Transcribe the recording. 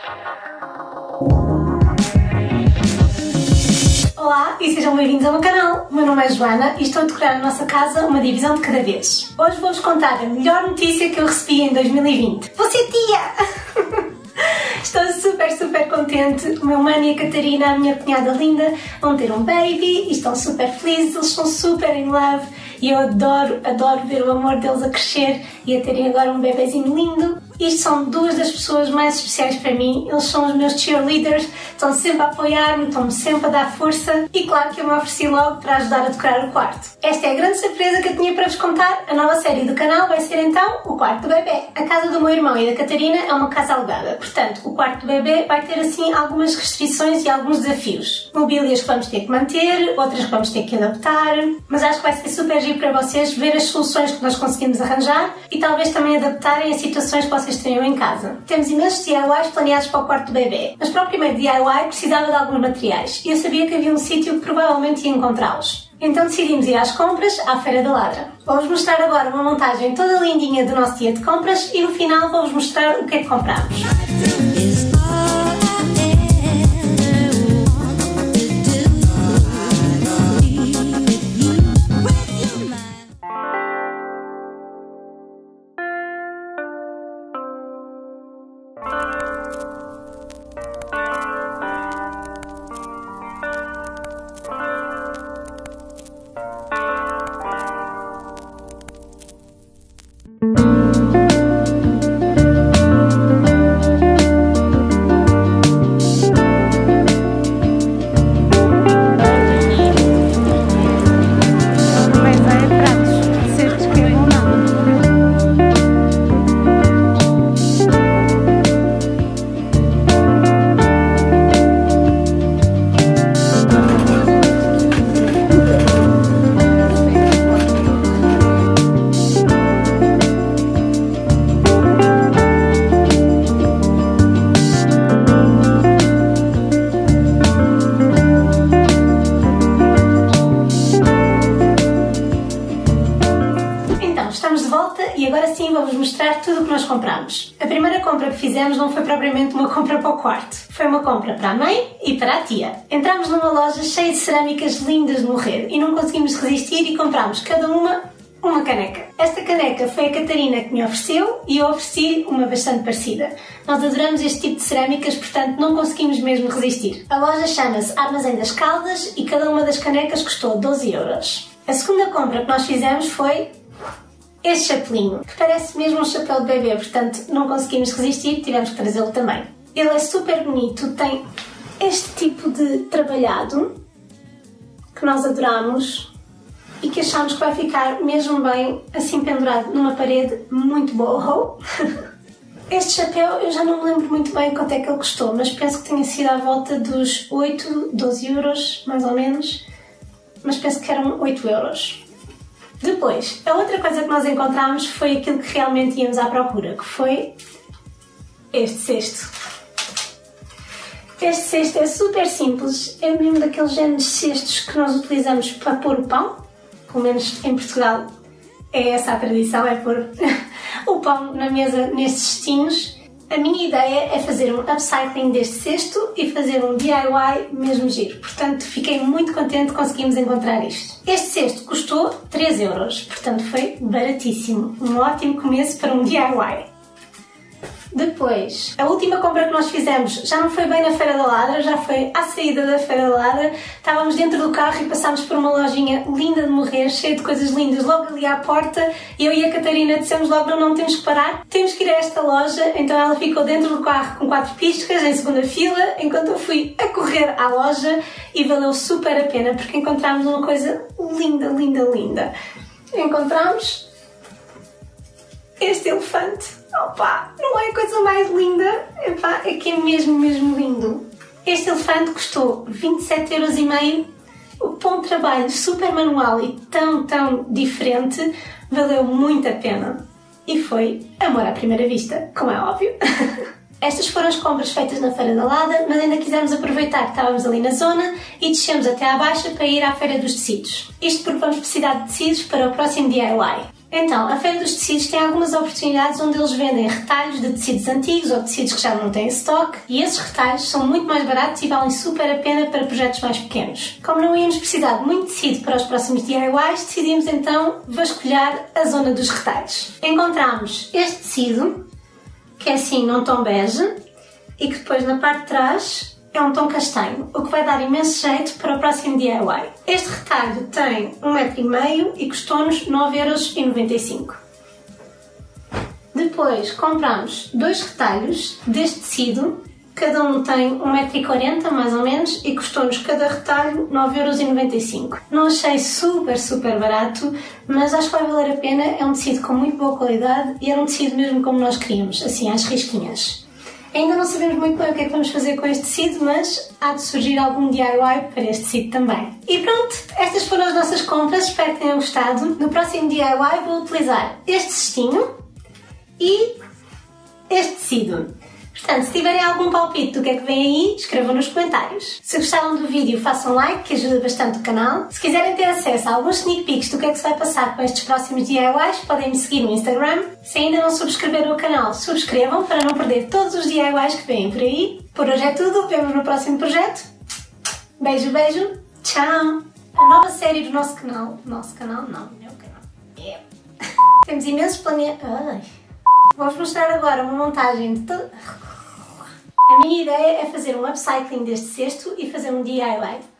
Olá e sejam bem-vindos ao meu canal. O meu nome é Joana e estou a decorar na nossa casa uma divisão de cada vez. Hoje vou-vos contar a melhor notícia que eu recebi em 2020. Vou ser tia! Estou super contente. O meu mano e a Catarina, a minha cunhada linda, vão ter um baby e estão super felizes, eles são super in love e eu adoro ver o amor deles a crescer e a terem agora um bebezinho lindo. Isto são duas das pessoas mais especiais para mim, eles são os meus cheerleaders, estão sempre a apoiar-me, estão-me sempre a dar força e claro que eu me ofereci logo para ajudar a decorar o quarto. Esta é a grande surpresa que eu tinha para vos contar, a nova série do canal vai ser então o quarto do bebê. A casa do meu irmão e da Catarina é uma casa alugada, portanto o quarto do bebê vai ter assim algumas restrições e alguns desafios. Mobílias que vamos ter que manter, outras que vamos ter que adaptar, mas acho que vai ser super giro para vocês ver as soluções que nós conseguimos arranjar e talvez também adaptarem a situações que vocês tenham em casa. Temos imensos DIYs planeados para o quarto do bebê, mas para o primeiro DIY precisava de alguns materiais e eu sabia que havia um sítio que provavelmente ia encontrá-los. Então decidimos ir às compras à Feira da Ladra. Vou-vos mostrar agora uma montagem toda lindinha do nosso dia de compras e no final vou-vos mostrar o que é que comprámos. E agora sim vou-vos mostrar tudo o que nós compramos. A primeira compra que fizemos não foi propriamente uma compra para o quarto. Foi uma compra para a mãe e para a tia. Entramos numa loja cheia de cerâmicas lindas de morrer e não conseguimos resistir e comprámos cada uma caneca. Esta caneca foi a Catarina que me ofereceu e eu ofereci uma bastante parecida. Nós adoramos este tipo de cerâmicas, portanto não conseguimos mesmo resistir. A loja chama-se Armazém das Caldas e cada uma das canecas custou 12 euros. A segunda compra que nós fizemos foi este chapelinho, que parece mesmo um chapéu de bebê, portanto não conseguimos resistir, tivemos que trazê-lo também. Ele é super bonito, tem este tipo de trabalhado que nós adoramos e que achamos que vai ficar mesmo bem assim pendurado numa parede muito boho. Este chapéu eu já não me lembro muito bem quanto é que ele custou, mas penso que tenha sido à volta dos 8, 12 euros mais ou menos, mas penso que eram 8 euros. Depois, a outra coisa que nós encontramos foi aquilo que realmente íamos à procura, que foi este cesto. Este cesto é super simples, é mesmo daqueles géneros de cestos que nós utilizamos para pôr o pão, pelo menos em Portugal é essa a tradição, é pôr o pão na mesa nestes cestinhos. A minha ideia é fazer um upcycling deste cesto e fazer um DIY mesmo giro. Portanto, fiquei muito contente que conseguimos encontrar isto. Este cesto custou 3 euros, portanto foi baratíssimo. Um ótimo começo para um DIY. Depois, a última compra que nós fizemos já não foi bem na Feira da Ladra, já foi à saída da Feira da Ladra. Estávamos dentro do carro e passámos por uma lojinha linda de morrer, cheia de coisas lindas, logo ali à porta. Eu e a Catarina dissemos logo, não temos que parar, temos que ir a esta loja. Então ela ficou dentro do carro com 4 piscas, em segunda fila, enquanto eu fui a correr à loja e valeu super a pena, porque encontramos uma coisa linda, linda, linda. Encontramos este elefante. Opa, não é a coisa mais linda? Epá, é que é mesmo lindo. Este elefante custou 27,5 €. O bom trabalho, super manual e tão diferente, valeu muito a pena. E foi amor à primeira vista, como é óbvio. Estas foram as compras feitas na Feira da Ladra, mas ainda quisemos aproveitar que estávamos ali na zona e descemos até à baixa para ir à Feira dos Tecidos. Isto porque vamos precisar de tecidos para o próximo DIY. Então, a Feira dos Tecidos tem algumas oportunidades onde eles vendem retalhos de tecidos antigos ou tecidos que já não têm estoque, e esses retalhos são muito mais baratos e valem super a pena para projetos mais pequenos. Como não íamos precisar de muito tecido para os próximos DIYs, decidimos então vasculhar a zona dos retalhos. Encontramos este tecido, que é assim num tom bege, e que depois na parte de trás é um tom castanho, o que vai dar imenso jeito para o próximo DIY. Este retalho tem 1,5 m e custou-nos 9,95 €. Depois compramos 2 retalhos deste tecido, cada um tem 1,40 m mais ou menos e custou-nos cada retalho 9,95 €. Não achei super barato, mas acho que vai valer a pena. É um tecido com muito boa qualidade e era um tecido mesmo como nós queríamos, assim às risquinhas. Ainda não sabemos muito bem o que é que vamos fazer com este tecido, mas há de surgir algum DIY para este tecido também. E pronto, estas foram as nossas compras, espero que tenham gostado. No próximo DIY vou utilizar este cestinho e este tecido. Portanto, se tiverem algum palpite do que é que vem aí, escrevam nos comentários. Se gostaram do vídeo, façam like, que ajuda bastante o canal. Se quiserem ter acesso a alguns sneak peeks do que é que se vai passar com estes próximos DIYs, podem me seguir no Instagram. Se ainda não subscreveram o canal, subscrevam para não perder todos os DIYs que vêm por aí. Por hoje é tudo, vemos no próximo projeto. Beijo, tchau! A nova série do nosso canal... Nosso canal? Não, meu canal. Yeah. Temos imensos planeamentos... Vou-vos mostrar agora uma montagem de todo... A minha ideia é fazer um upcycling deste cesto e fazer um DIY.